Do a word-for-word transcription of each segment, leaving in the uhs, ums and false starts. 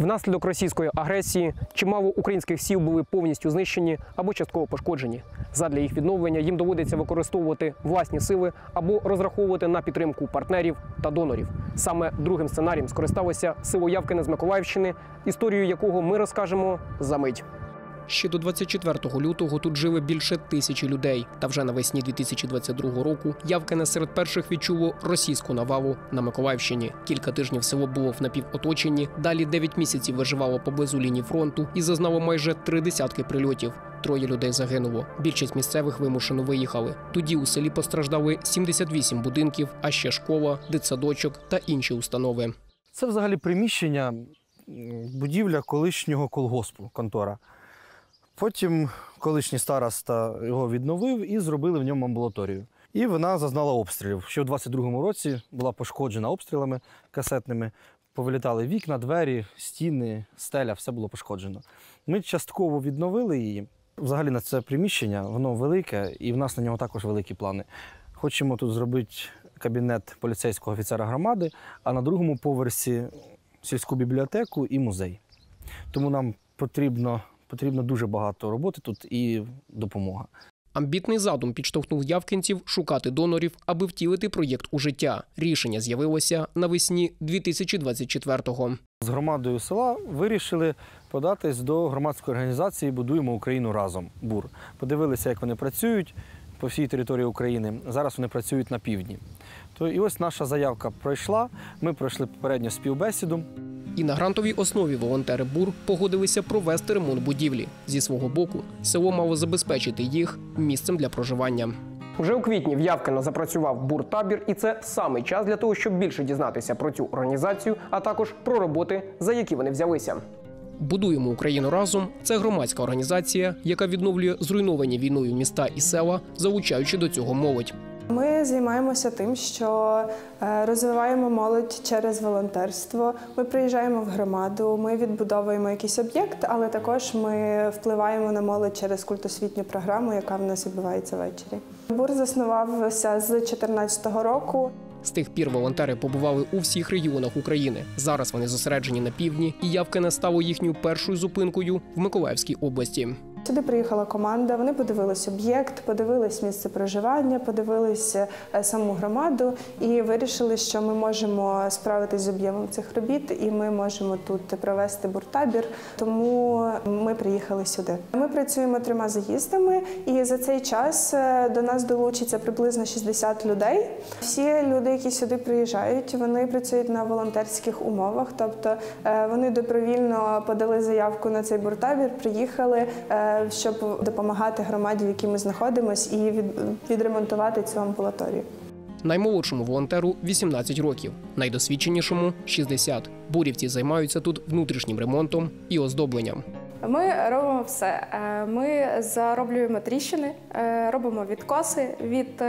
Внаслідок російської агресії чимало українських сіл були повністю знищені або частково пошкоджені. Задля їх відновлення їм доводиться використовувати власні сили або розраховувати на підтримку партнерів та донорів. Саме другим сценарієм скористалося село Явкине з Миколаївщини, історію якого ми розкажемо за мить. Ще до двадцять четвертого лютого тут жили більше тисячі людей. Та вже навесні дві тисячі двадцять другого року Явкине серед перших відчуло російську навалу на Миколаївщині. Кілька тижнів село було в напівоточенні, далі дев'ять місяців виживало поблизу лінії фронту і зазнало майже три десятки прильотів. Троє людей загинуло. Більшість місцевих вимушено виїхали. Тоді у селі постраждали сімдесят вісім будинків, а ще школа, дитсадочок та інші установи. Це взагалі приміщення, будівля колишнього колгоспу, контора. Потім колишній староста його відновив і зробили в ньому амбулаторію. І вона зазнала обстрілів. Ще у двадцять другому році була пошкоджена обстрілами касетними. Повилітали вікна, двері, стіни, стеля, все було пошкоджено. Ми частково відновили її. Взагалі на це приміщення, воно велике і в нас на нього також великі плани. Хочемо тут зробити кабінет поліцейського офіцера громади, а на другому поверсі сільську бібліотеку і музей. Тому нам потрібно Потрібно дуже багато роботи тут і допомога. Амбітний задум підштовхнув явкинців шукати донорів, аби втілити проєкт у життя. Рішення з'явилося навесні дві тисячі двадцять четвертого. З громадою села вирішили податись до громадської організації «Будуємо Україну разом» БУР. Подивилися, як вони працюють по всій території України. Зараз вони працюють на півдні. То і ось наша заявка пройшла, ми пройшли попередню співбесіду. І на грантовій основі волонтери БУР погодилися провести ремонт будівлі. Зі свого боку, село мало забезпечити їх місцем для проживання. Вже у квітні в Явкино запрацював БУР-табір, і це саме час для того, щоб більше дізнатися про цю організацію, а також про роботи, за які вони взялися. «Будуємо Україну разом» – це громадська організація, яка відновлює зруйновані війною міста і села, залучаючи до цього молодь. Ми займаємося тим, що розвиваємо молодь через волонтерство. Ми приїжджаємо в громаду, ми відбудовуємо якийсь об'єкт, але також ми впливаємо на молодь через культосвітню програму, яка в нас відбувається ввечері. БУР заснувався з дві тисячі чотирнадцятого року. З тих пір волонтери побували у всіх регіонах України. Зараз вони зосереджені на півдні, і Явкине стало їхньою першою зупинкою в Миколаївській області. Сюди приїхала команда, вони подивились об'єкт, подивились місце проживання, подивились саму громаду і вирішили, що ми можемо справитись з об'ємом цих робіт і ми можемо тут провести БУР-табір, тому ми приїхали сюди. Ми працюємо трьома заїздами і за цей час до нас долучиться приблизно шістдесят людей. Всі люди, які сюди приїжджають, вони працюють на волонтерських умовах, тобто вони добровільно подали заявку на цей БУР-табір, приїхали, щоб допомагати громаді, в якій ми знаходимося, і відремонтувати цю амбулаторію. Наймолодшому волонтеру – вісімнадцять років, найдосвідченішому – шістдесят. Бурівці займаються тут внутрішнім ремонтом і оздобленням. Ми робимо все. Ми зароблюємо тріщини, робимо відкоси від,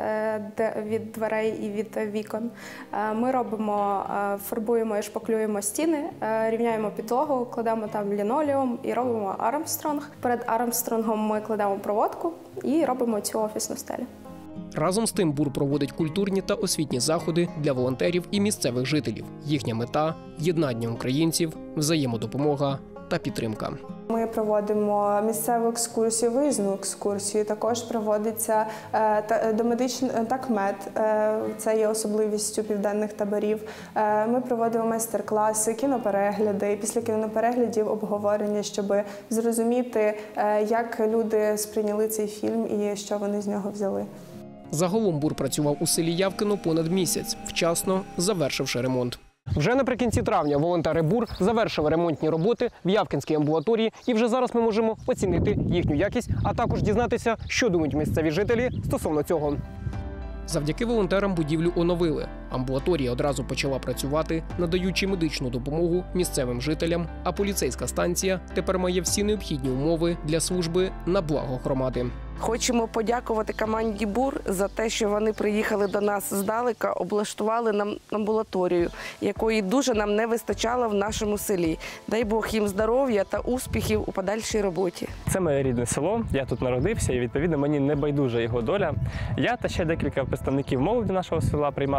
від дверей і від вікон. Ми робимо, фарбуємо і шпаклюємо стіни, рівняємо підлогу, кладемо там лінолеум і робимо армстронг. Перед армстронгом ми кладемо проводку і робимо цю офісну стелю. Разом з тим БУР проводить культурні та освітні заходи для волонтерів і місцевих жителів. Їхня мета – єднання українців, взаємодопомога та підтримка. Ми проводимо місцеву екскурсію, виїзну екскурсію. Також проводиться домедичний такмед, це є особливістю південних таборів. Ми проводимо майстер-класи, кіноперегляди. Після кінопереглядів обговорення, щоб зрозуміти, як люди сприйняли цей фільм і що вони з нього взяли. Загалом БУР працював у селі Явкино понад місяць, вчасно завершивши ремонт. Вже наприкінці травня волонтери БУР завершили ремонтні роботи в Явкинській амбулаторії, і вже зараз ми можемо оцінити їхню якість, а також дізнатися, що думають місцеві жителі стосовно цього. Завдяки волонтерам будівлю оновили. Амбулаторія одразу почала працювати, надаючи медичну допомогу місцевим жителям, а поліцейська станція тепер має всі необхідні умови для служби на благо громади. Хочемо подякувати команді БУР за те, що вони приїхали до нас здалека, облаштували нам амбулаторію, якої дуже нам не вистачало в нашому селі. Дай Бог їм здоров'я та успіхів у подальшій роботі. Це моє рідне село, я тут народився і, відповідно, мені не байдужа його доля. Я та ще декілька представників молоді нашого села приймали участь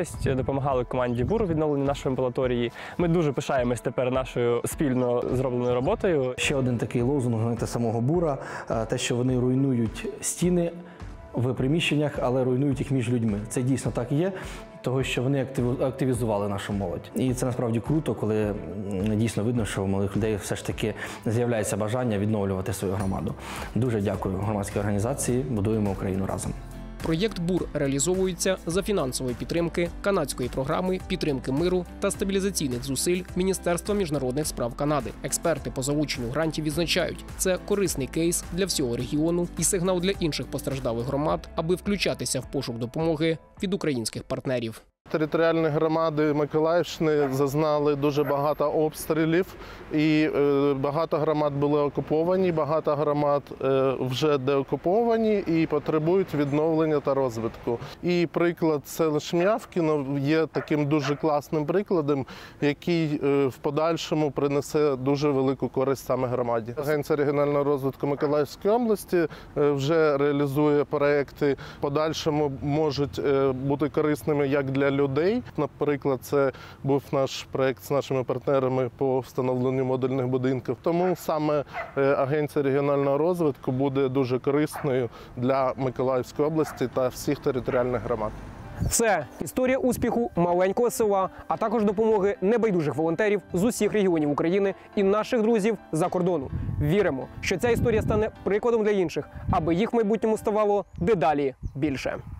участь, допомагали команді БУР у відновленні нашої амбулаторії. Ми дуже пишаємось тепер нашою спільно зробленою роботою. Ще один такий лозунг, знаєте, самого БУРа, те, що вони руйнують стіни в приміщеннях, але руйнують їх між людьми. Це дійсно так і є, того, що вони активізували нашу молодь. І це насправді круто, коли дійсно видно, що у молодих людей все ж таки з'являється бажання відновлювати свою громаду. Дуже дякую громадській організації «Будуємо Україну разом». Проєкт БУР реалізовується за фінансової підтримки канадської програми підтримки миру та стабілізаційних зусиль Міністерства міжнародних справ Канади. Експерти по залученню грантів відзначають, це корисний кейс для всього регіону і сигнал для інших постраждалих громад, аби включатися в пошук допомоги від українських партнерів. Територіальні громади Миколаївщини зазнали дуже багато обстрілів, і багато громад були окуповані, багато громад вже деокуповані і потребують відновлення та розвитку. І приклад селища М'явкіно є таким дуже класним прикладом, який в подальшому принесе дуже велику користь саме громаді. Агенція регіонального розвитку Миколаївської області вже реалізує проекти, в подальшому можуть бути корисними як для людей. Наприклад, це був наш проєкт з нашими партнерами по встановленню модульних будинків. Тому саме Агенція регіонального розвитку буде дуже корисною для Миколаївської області та всіх територіальних громад. Це історія успіху маленького села, а також допомоги небайдужих волонтерів з усіх регіонів України і наших друзів за кордону. Віримо, що ця історія стане прикладом для інших, аби їх в майбутньому ставало дедалі більше.